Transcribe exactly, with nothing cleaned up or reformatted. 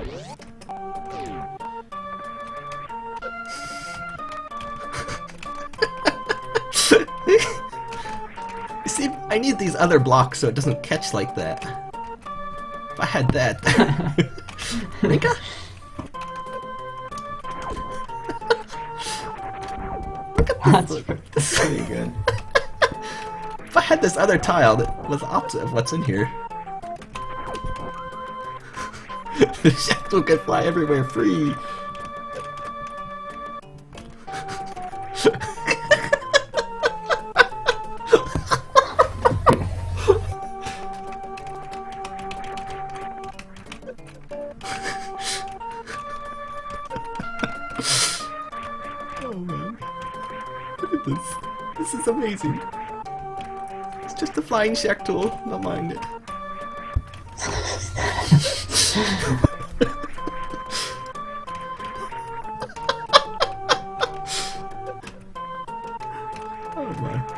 You see, I need these other blocks so it doesn't catch like that. If I had that... Rinka? Look at this. That's pretty good. If I had this other tile that was the opposite of what's in here, the shackle could fly everywhere free. Oh man. Look at this. This is amazing. It's just a flying shack tool. Don't mind it. Oh my.